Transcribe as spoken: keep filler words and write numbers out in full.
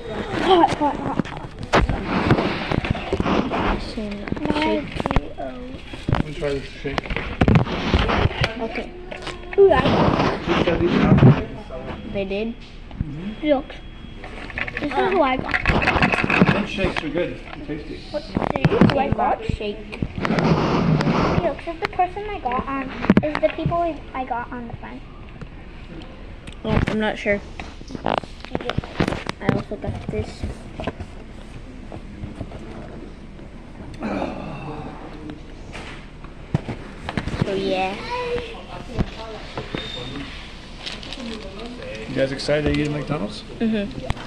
Hot, hot, hot. Shake. Let me try this shake. Okay. Ooh, I Who got these out? They did? Mm-hmm. Look. This is who I got. Them shakes are good. Tasty. What do you I got? Shake. Look, this is the person I got on. Is the people I got on the front. Oh, I'm not sure. I also got this. So yeah. You guys excited to eat at McDonald's? Mhm.